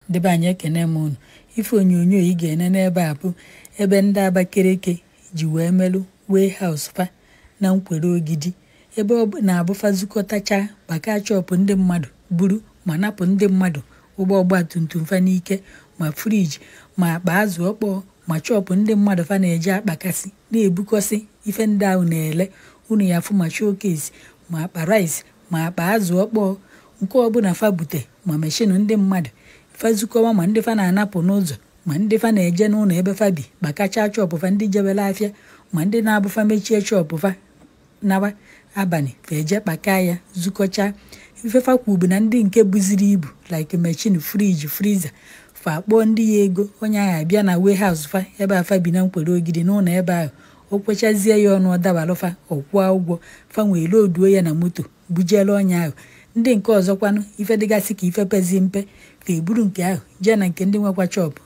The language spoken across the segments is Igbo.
Ndebe anyị ekene m unu. Ife onyonyo ị ga-ene n'ebe a bụ ebe ndị Abakeleke ji wee melụ warehouse fa na Nkwere Ogidi, ebe ọ na-abụfa zukọtacha baka chọpụ ndị mmadụ buru ma napụ ndị mmadụ ụgbọ tumtum fa n'ike, ma friji, ma akpa azụ ọkpọọ, ma chọpụ ndị mmadụ fa na-eji akpakasị na-ebukọsị ife ndị ahụ na-ele. Unu ya fụ ma showcase, ma akpa rice, ma akpa azụ ọkpọọ, nke ọbụla fa bute, ma meshinu ndị mmadụ fa zukọwa, ma ndị fa na-anapụ n'ụzọ, ma ndị fa na-eje n'ụlọ ebe fa bi bakacha chọpụ fa ndị jebele afịa, ma ndị na-abụfa mechie chọpụ fa nawa abalị fa eje kpaka ya zukọcha ifefa kwubu na ndị nke buziri ibu like machine, friji, friza fa kpọọ ndị ya ego. Onye ahụ abịa na warehouse fa ebe afa bi na Nkwere Ogidi n'ụlọ ebe ahụ, o kwechazie ya ọnụ, ọdabalụfa ọkwụọ ụgwọ, fa nwee loduo ya na moto bujele onye ahụ. Ndị nke ọzọkwanụ ife dịgasị ka ife pezi mpe fa eburu nke ahụ jee na nke ndị nwekwa chọpụ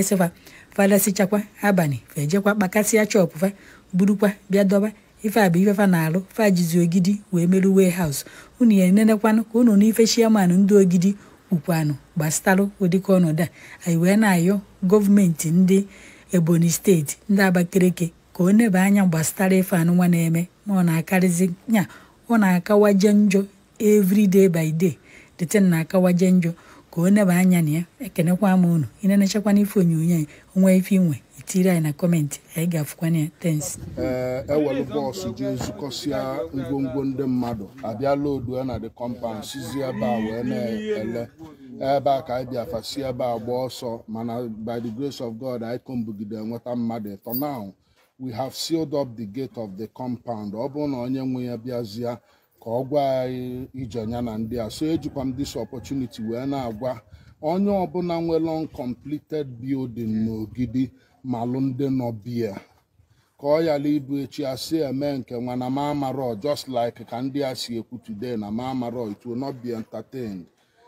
fa lesichakwa abalị fa ejekwa kpakasịa chọpụ fa burukwa bịa dọba. Ife a bụ ife fa na-alụ, fa jizi Ogidi wee merụ warehouse. Unu ya enenekwanụ ka unu n'ife chairman ndị Ogidi ukwanụ gbasatalụ ụdịka ọnọdụ a. Anyị wee na-ayọ gọọmenti ndị Ebonyi steeti, ndị Abakeleke ka ọ nebe anya gbasatara ife anụnwa na-eme, na ọ na-akarịzi nya, ọ na-akawaje njọ every day by day, the thing na-akawaje njọ, ka ọ nebe anya na ya. Ekenekwa m unu, ị na-enechakwa n'ife onyonyo anyị, onwe ife inwe itiri anyị na kọmentị, anyị ga-afụkwana ya. Thanks. Ewelu bọọsụ ji ezukọsịa ngwongwo ndị mmadụ abịa lodu na the compound sizi ebe a wee na-ele ebe a ka anyị bịafa si ebe a gba ọsọ, mana by the grace of God anyị kombugide nweta mmadụ ịtọ. Now we have sealed up the gate of the compound. Ọ bụrụ na onye nwe ya bịazịa ka ọ gwa anyị ije ya na ndị a. So ejikwa m this opportunity wee na-agwa onye ọbụla nwere uncompleted building n'Ogidi malụ ndị nọ bia ka ọ yala ibu echi asị eme nke nwa na mamaro, just like ka ndị a si ekwu today na mamaro, it will not be entertained.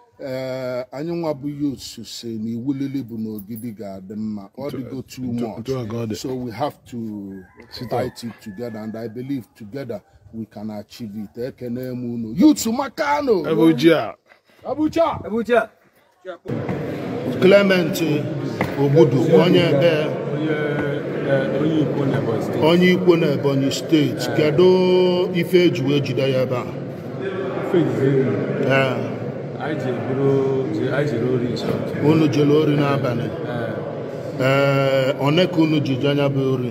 Anyị nwa bụ youth si na iwu lili bụ n'Ogidi ga-adị mma, ọ dịgo too much, so we have to fight it together, and I believe together we can achieve it. Ekene m unu youth makano Abuja Clement Ogbudu, onye ikwo na Ebonyi steeti. Kedu ife eji wee jide ya ebe a? Unu jere ori n'abalị. One ka unu ji anya bụ ori?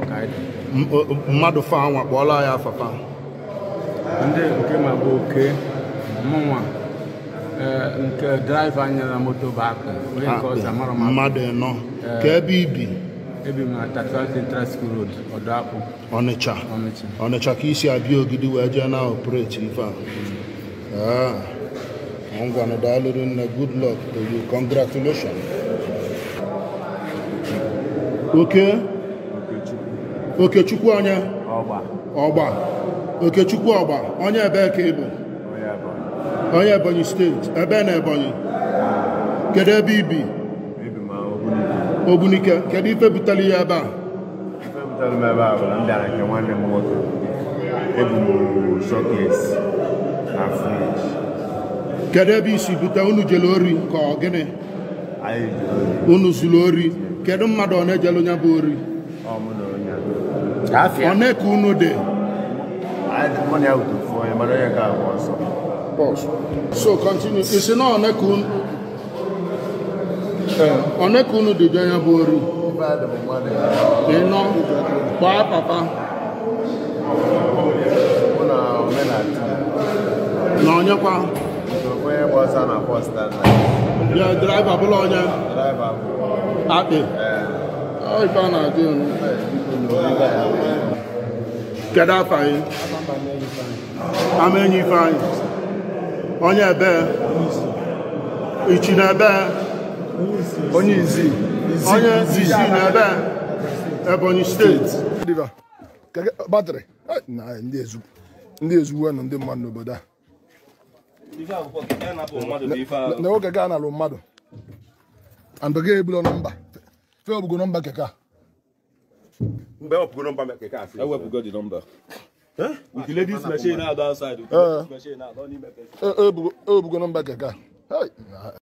Mmadụ fa anwa kpọọla ya afafa. Ndị nke ma bụ oke mụnwa nke driver anya na moto baka onye nke ọzọ mara mmadụ ịnọ. Ka ebe ibi? Ebi m na 35 Central School Road, Ọdakpụ, Ọnịcha ka isi abịa Ogidi wee jee na operate ife a. Ngwanụ daalụrụ nne, good luck to you, congratulations. Okechukwu onye Ọgba. Okechukwu Ọgba, onye ebe ka ị bụ? Onye Ebonyi steeti. Ebe na Ebonyi? Kedu ebe ibi? Ogbunike. Kedu ife butere ya ebe a? Ife butere m ebe a bụ na m bịara nke nwanne m nwoke. Ebu m showcase na fridge. Kedu ebe isi bute? Unu jele ori ka ọ gịnị? Unu zuru ori. Kedu mmadụ ọ na-ejelu nya bụ ori? One ka unu dị? So continue. Isi na one ka unu dị jụ anya bụ ori? Ịnọ kwa papa na onye kwa ya driver bụla onye akpị ife a na-adị unu. Kedu afa anyị? Amenyi Ifeanyị. Onye ebe? Ichi na ebe? Onye izi na ebe? Ebonyi steeti. Batrị ndị ezugbo na ndị mmadụ n'obodo a. Na oge ga na-alụ mmadụ and ga-ebulu nọmba fe obugo nọmba keka. Mgbe obugo nọmba keka asị. Ewebugo the number. With the ladies machine out outside. Machine out, don't need obugo nọmba keka.